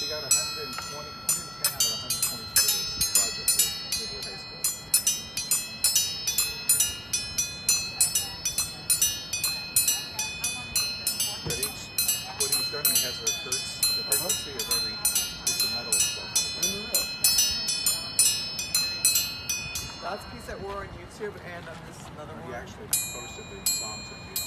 he got 110 out of 120 for this project at Woodward High School. But what he's done, he has the frequency of every piece of metal and stuff. That's a piece that we're on YouTube, and this is another one. He actually posted the songs of music.